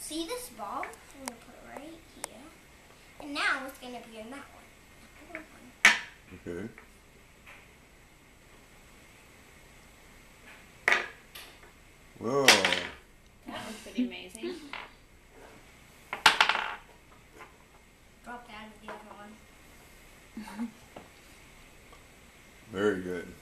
See this ball? I'm going to put it right here. And now it's going to be in that one. Okay. Whoa. That was pretty amazing. Drop that in the other one. Very good.